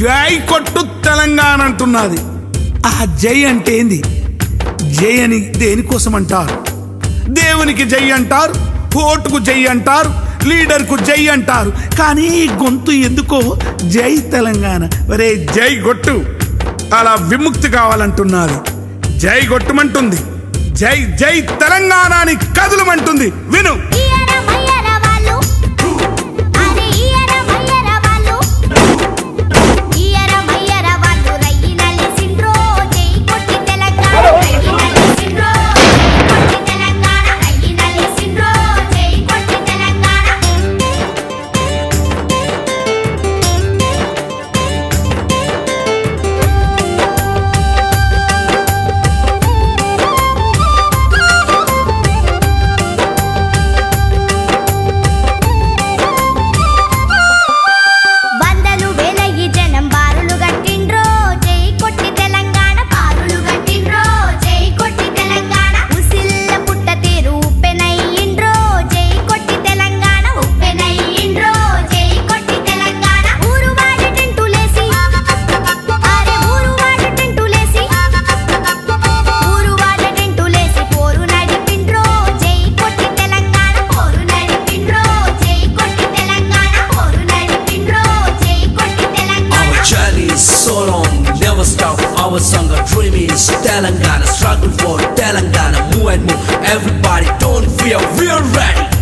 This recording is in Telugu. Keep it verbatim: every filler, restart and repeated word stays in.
జై కొట్టు తెలంగాణ అంటున్నది. ఆ జై అంటే ఏంది? జై అని దేనికోసం అంటారు? దేవునికి జై అంటారు, ఓటుకు జై అంటారు, లీడర్కు జై అంటారు. కానీ గొంతు ఎందుకో జై తెలంగాణ. ఒరే జై కొట్టు, అలా విముక్తి కావాలంటున్నది. జై కొట్టుమంటుంది, జై జై తెలంగాణ అని కదులమంటుంది. విను. Our song, our dream is Telangana. Struggle for Telangana. Move and move, everybody. Don't fear, we're ready.